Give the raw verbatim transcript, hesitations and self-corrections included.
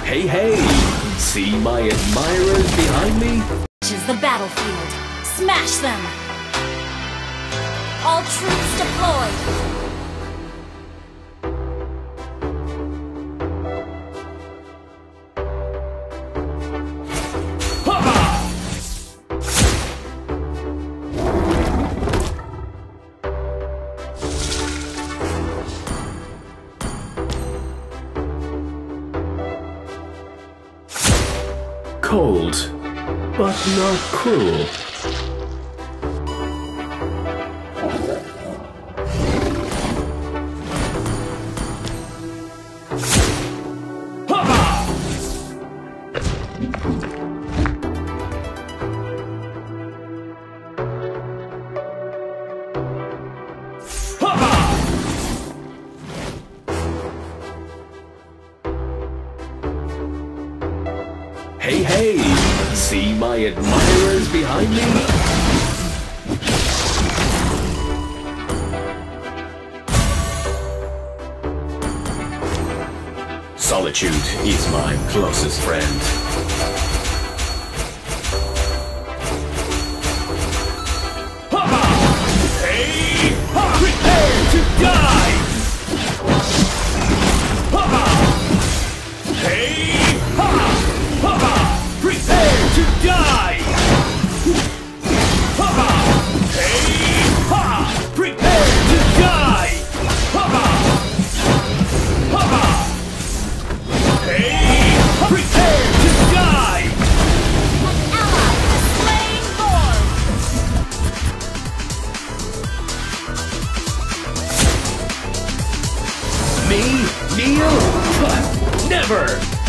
Hey, hey! See my admirers behind me? This is the battlefield. Smash them! All troops deployed! Cold, but not cruel. Hey, hey! See my admirers behind me? Solitude is my closest friend. Hey! Prepare to die! Hey! Prepare to die! Hey! Prepare to die! Hey! Prepare to die! An ally has slain Lord! Me? Kneel? Never!